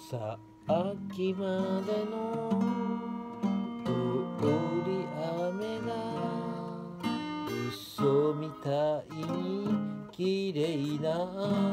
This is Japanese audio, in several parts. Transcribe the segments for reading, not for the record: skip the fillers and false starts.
さっきまでの通り雨が嘘みたいに綺麗な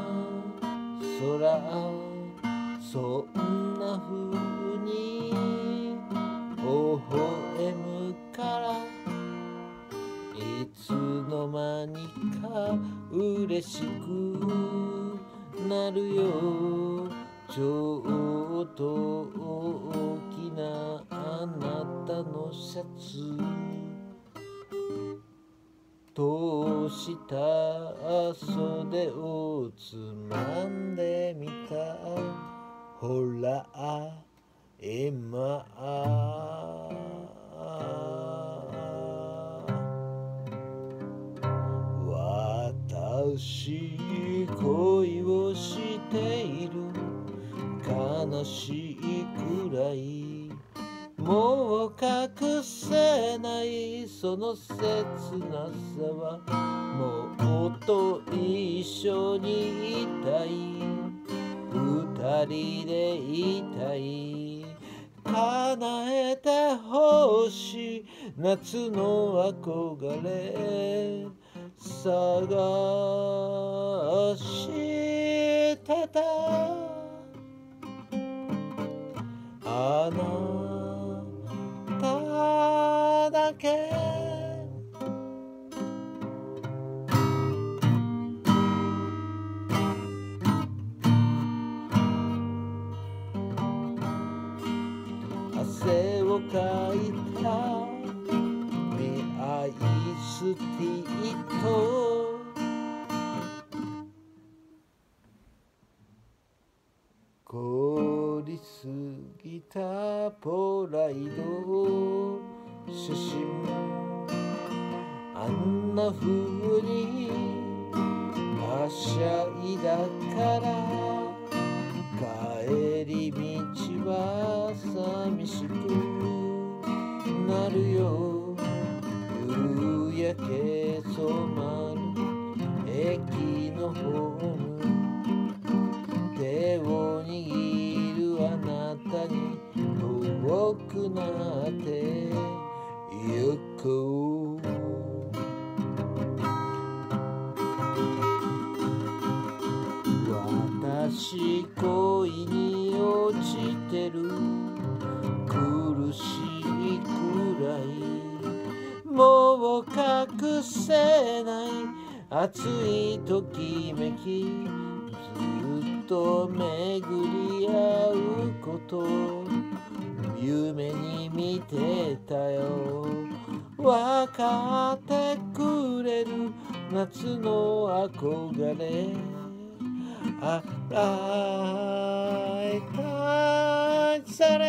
空、そんな風に微笑むからいつの間にか嬉しくなるよ。ちょっと大きなあなたのシャツ通した袖をつまんでみた。ほら今私恋をしている。悲しいくらいもう隠せないその切なさは、もっと一緒にいたい。二人でいたい。叶えてほしい夏の憧れ探してた。あなただけ汗をかいた未愛スティート、凍りすぎたポライド写真、あんな風にはしゃいだから帰り道は寂しくなるよ。夕焼け染まる駅のホーム、手を握るあなたに遠くなってゆく。私恋に落ちてる。苦しいくらいもう隠せない熱いときめき、ずっと巡り合うこと夢に見てたよ。わかってくれる夏の憧れ、洗いたいさ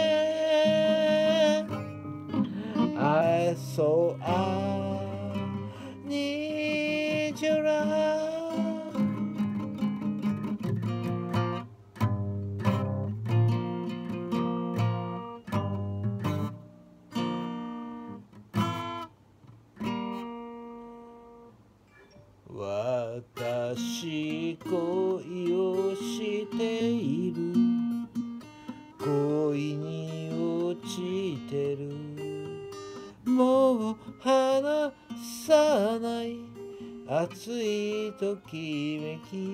れ I so I need your love。 私恋をしている。恋に落ちてる。もう離さない熱いときめき。